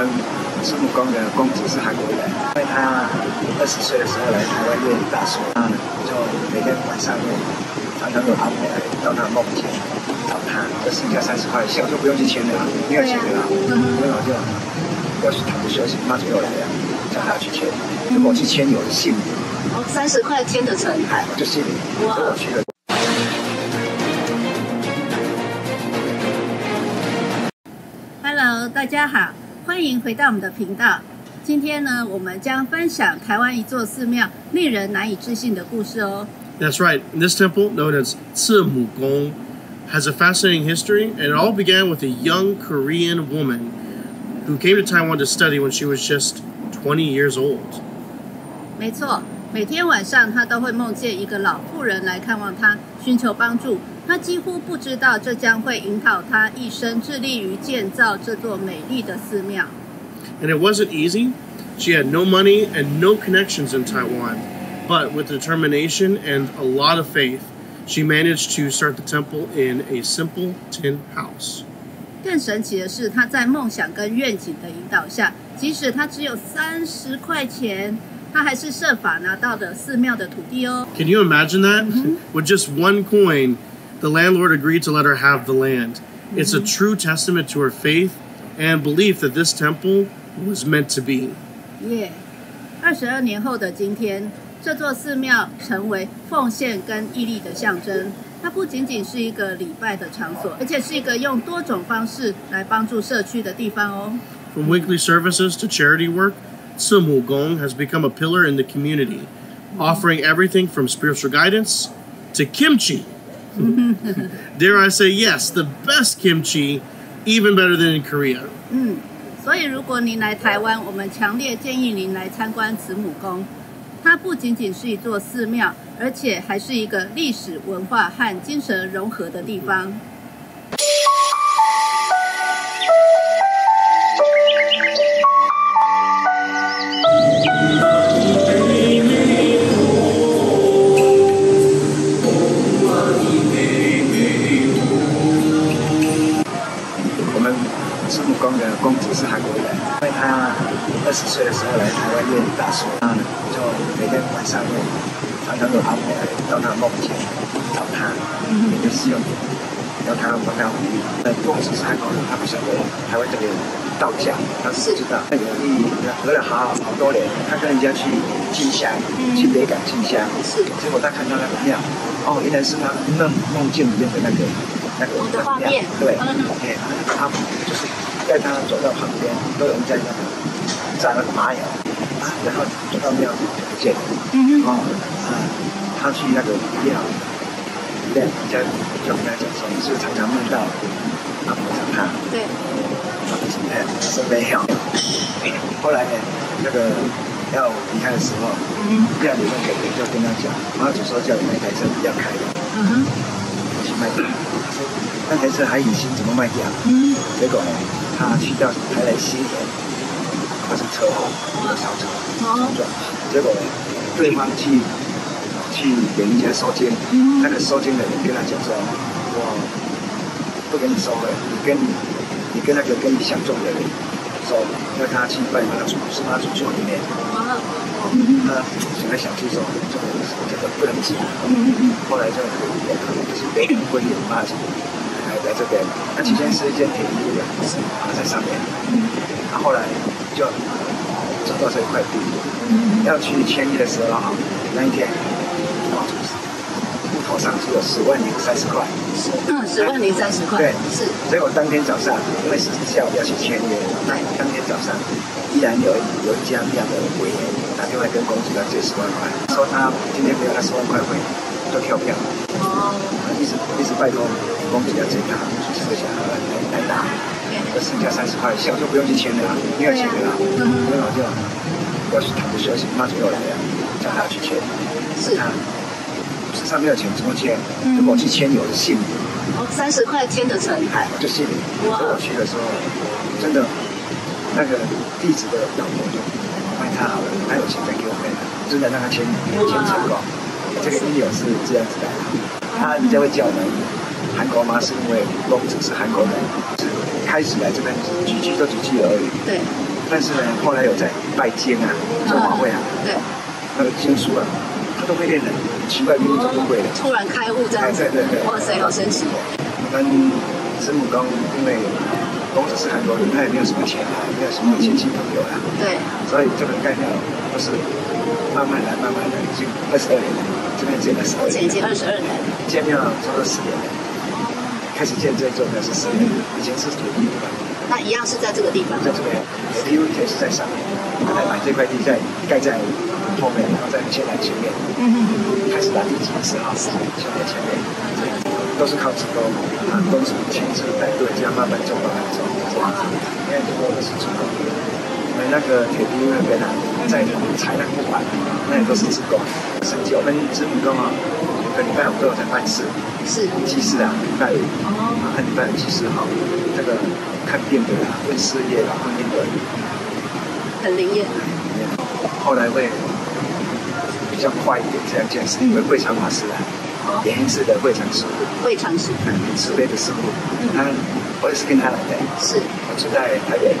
们慈母宫的公主是韩国人，因为她20岁的时候来台湾念大学，就每天晚上常常有阿婆来到她的梦前找她，就剩下30块，现在就不用去签了啊，没有钱了啊，所以我就要去躺着休息，妈祖又来了，叫她去签，结果我去签有信名， 哦，30块签得成， 哎，我就信名，所以我去了。 Hello， 大家好，欢迎回到我们的频道。今天呢，我们将分享台湾一座寺庙令人难以置信的故事哦。 That's right. This temple, known as CiMuGong, has a fascinating history, and it all began with a young Korean woman who came to Taiwan to study when she was just 20 years old. 没错，每天晚上她都会梦见一个老妇人来看望她，寻求帮助。她几乎不知道这将会引导她一生致力于建造这座美丽的寺庙。 And it wasn't easy. She had no money and no connections in Taiwan, but with determination and a lot of faith, she managed to start the temple in a simple tin house. 更神奇的是，她在梦想跟愿景的引导下，即使她只有30块钱，她还是设法拿到了寺庙的土地哦。 Can you imagine that? With just one coin, the landlord agreed to let her have the land. It's a true testament to her faith and belief that this temple was meant to be. 22年后的今天，这座寺庙成为奉献跟毅力的象征。它不仅仅是一个礼拜的场所，而且是一个用多种方式来帮助社区的地方哦。 From weekly services to charity work, CiMuGong has become a pillar in the community, offering everything from spiritual guidance to kimchi. Dare I say, yes, the best kimchi, even better than in Korea. 所以如果您来台湾，我们强烈建议您来参观慈母宫。它不仅仅是一座寺庙，而且还是一个历史文化和精神融合的地方。 慈母宫的公主是韩国人，因为她20岁的时候来台湾念大学，就每天晚上常常有阿婆来到她的梦前找她，也就是用要她帮她护理。公主是韩国人，她不晓得台湾这个道教，她是不知道。那个隔了好多年，她跟人家去进香，去北港进香，结果她看到那个庙，哦，原来是她梦境里面的那个画面， 对，他就是带他走到旁边，都有人在那个炸那个麻油，然后走到庙就不见了。他去那个庙，人家就跟他讲说，你是不是常常梦到阿婆找他？ 对。 说没有。后来呢，那个要离开的时候，庙里面的人就跟他讲，妈祖说叫你那台车不要开了。去卖掉，他说那台车还隐形，怎么卖掉？结果呢，他去到台来西田，发生车祸，烧车，冲撞。结果呢，对方去给人家收金，那个收金的人跟他讲说，我不给你收了，你跟那个跟你相中的人说，要他去拜妈祖，是妈祖座里面。他想来想去说，这个不能讲。后来就是北港归有妈祖来这边，那期间是一间铁皮屋的，在上面。后来就走到这一块地，要去签约的时候，那一天，户头上只有10万030块。 10万030块。 对， 是。 结果当天早上，因为是下午要去签约，当天早上依然有一家庙的委员打电话跟公主要借10万块，说他今天没有那10万块会做跳票。一直拜托公主要借他这个小孩来打，剩下30块，下午就不用去签了，没有钱了，所以我就要去躺着休息，妈祖又来了，叫他去签，是他身上没有钱怎么签？结果我去签有的信名 ，30块签得成， 哎，我就信名，所以我去的时候真的那个地址的老婆就卖他好了，他有钱再给我们，真的让他签成功。这个因由是这样子的，他人家会叫我们韩国妈是因为公主是韩国人，是开始来这边几句都几句而已。 对。 但是呢，后来有在拜经啊，做法会啊， 对， 那个经书啊，他都会练的，很奇怪，民族都会的。 突然开悟这样子。对。哇塞，好神奇。 我们慈母宫因为公子是韩国人，他也没有什么钱啊，没有什么亲戚朋友啊，对，所以这个概念都是慢慢来，已经22年了，这边建了12年，目前已经22年，建庙差不多10年了，开始建这一座庙是10年，以前是土地的。 那一样是在这个地方，在这边， 以前是在上面，后来买这块地在盖在后面，然后再迁来前面，开始打地基的时候，迁在前面。都是靠自工啊，都是亲自带队这样慢慢走，这样子。因为很多都是自工，我们那个铁皮屋那边啊，在踩那个木板，那也都是自工。甚至我们慈母宫啊，每个礼拜5都有在办事，是祭祀啊，礼拜5和礼拜5祭祀好，这个看病的啦，问事业啦，婚姻的， 很灵验。 后来会比较快一点这样建设，因为会长法师啊。联姻式的会长师傅，慈悲的师傅，我也是跟他来的，是，我住在台北，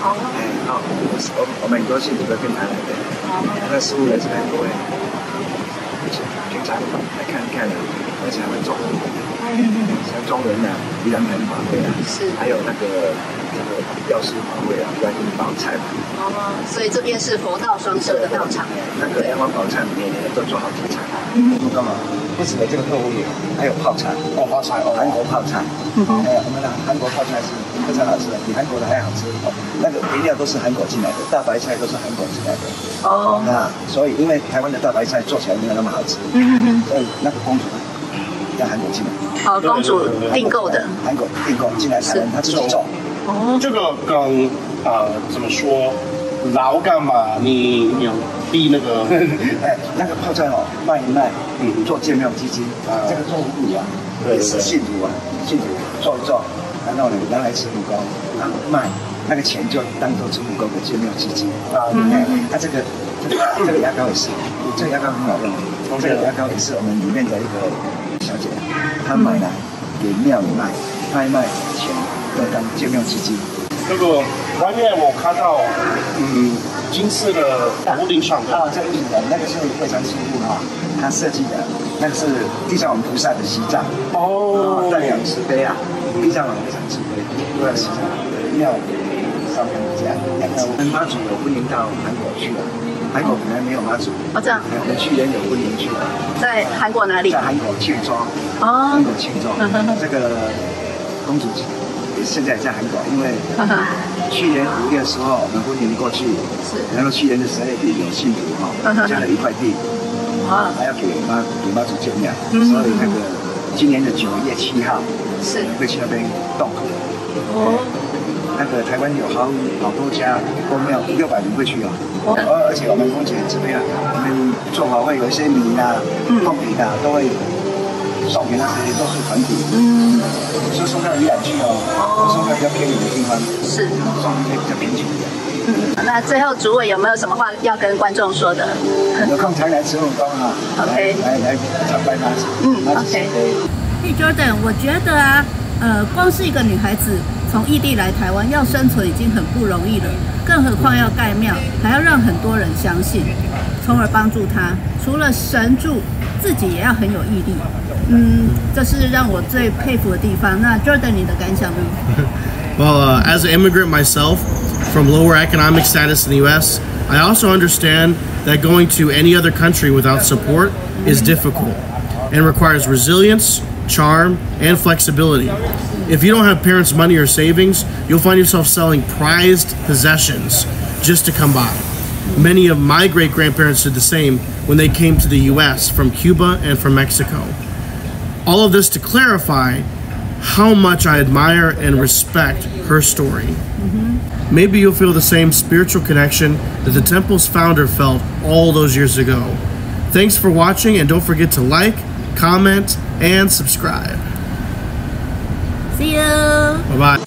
我们很多信徒都跟他来的，那师傅来这边都会，平常来看一看的，而且还会种，像中人啊、宜兰盆法会啊，是，还有那个药师法会啊、观音宝忏， 所以这边是佛道双修的道场， 那个阳光宝忏里面都做好几场，干嘛？不止有这个特务业，还有泡茶，泡茶，韩国泡茶，我们的韩国泡菜是非常好吃的，比韩国的还好吃。那个原料都是韩国进来的，大白菜都是韩国进来的。哦，那所以因为台湾的大白菜做起来没有那么好吃，所以那个公主在韩国进来。 哦，公主订购的， 韩国订购进来台湾，她自己做。 哦，这个跟怎么说？老干嘛？你有递那个？ 那个泡菜哦，卖一卖，做建庙基金，这个做物啊，也是信徒做一做，然后呢拿来慈母宫，然后卖，那个钱就当做慈母宫的建庙基金啊。它这个牙膏也是，这个牙膏很好用，这个牙膏也是我们里面的一个小姐，她买来给庙里卖，卖钱要当建庙基金。 这个外面我看到，金色的屋顶上的这个屋顶的那个是会长师傅哈，他设计的，那个是地藏王菩萨的西藏哦，代表慈悲啊，地藏王非常慈悲，都在西藏庙上面这样。我们妈祖有婚姻到韩国去了，韩国本来没有妈祖， 哦这样， 我们去年有婚姻去了， 在韩国哪里？ 在韩国庆州哦，韩国庆州，这个公主。现在也在韩国，因为去年5月的时候我们婚姻过去，然后去年的12月底有信徒加了一块地，还要给妈祖建庙，所以那个今年的9月7号会去那边动土。那个台湾有好多家公庙，600人会去哦。而且我们公姐很慈悲啊，我们做法会有一些米啊、贡品啊都会。送给那些都是团体，是送到宜兰去哦，送到比较偏远的地方，是送一些比较贫穷的。 那最后主委有没有什么话要跟观众说的？ 有空常来慈母宫啊 ，OK， 来参拜妈祖。 OK。hey Jordan， 我觉得啊，光是一个女孩子从异地来台湾要生存已经很不容易了，更何况要盖庙，还要让很多人相信，从而帮助她。除了神助，自己也要很有毅力。这是让我最佩服的地方。那 Jordan， 你的感想呢 ？Well, as an immigrant myself from lower economic status in the U.S., I also understand that going to any other country without support is difficult and requires resilience, charm, and flexibility. If you don't have parents' money or savings, you'll find yourself selling prized possessions just to come by. Many of my great-grandparents did the same when they came to the U.S. from Cuba and from Mexico. All of this to clarify how much I admire and respect her story. Maybe you'll feel the same spiritual connection that the temple's founder felt all those years ago. Thanks for watching, and don't forget to like, comment, and subscribe. See you! Bye-bye.